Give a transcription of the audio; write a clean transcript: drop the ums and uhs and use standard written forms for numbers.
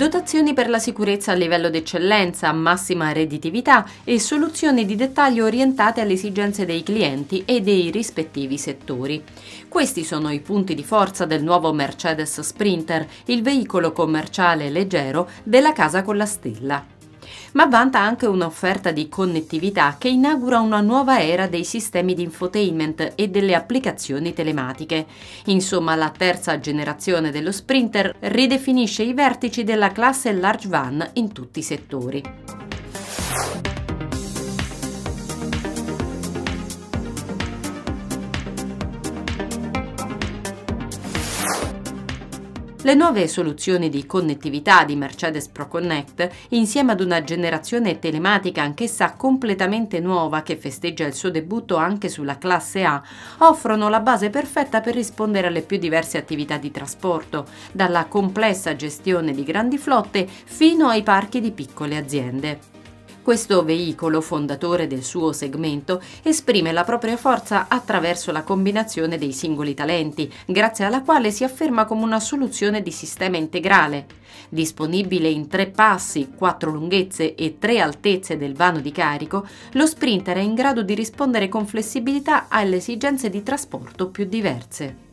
Dotazioni per la sicurezza a livello d'eccellenza, massima redditività e soluzioni di dettaglio orientate alle esigenze dei clienti e dei rispettivi settori. Questi sono i punti di forza del nuovo Mercedes Sprinter, il veicolo commerciale leggero della casa con la stella. Ma vanta anche un'offerta di connettività che inaugura una nuova era dei sistemi di infotainment e delle applicazioni telematiche. Insomma, la terza generazione dello Sprinter ridefinisce i vertici della classe large van in tutti i settori. Le nuove soluzioni di connettività di Mercedes ProConnect, insieme ad una generazione telematica anch'essa completamente nuova che festeggia il suo debutto anche sulla classe A, offrono la base perfetta per rispondere alle più diverse attività di trasporto, dalla complessa gestione di grandi flotte fino ai parchi di piccole aziende. Questo veicolo, fondatore del suo segmento, esprime la propria forza attraverso la combinazione dei singoli talenti, grazie alla quale si afferma come una soluzione di sistema integrale. Disponibile in 3 passi, 4 lunghezze e 3 altezze del vano di carico, lo Sprinter è in grado di rispondere con flessibilità alle esigenze di trasporto più diverse.